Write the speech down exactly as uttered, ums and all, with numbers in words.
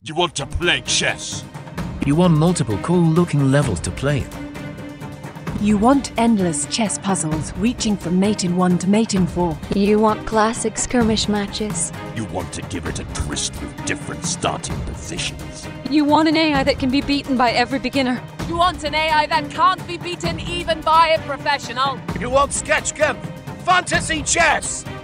You want to play chess? You want multiple cool-looking levels to play in. You want endless chess puzzles reaching from mate in one to mate in four. You want classic skirmish matches. You want to give it a twist with different starting positions. You want an A I that can be beaten by every beginner. You want an A I that can't be beaten even by a professional. You want Schachkampf, fantasy chess.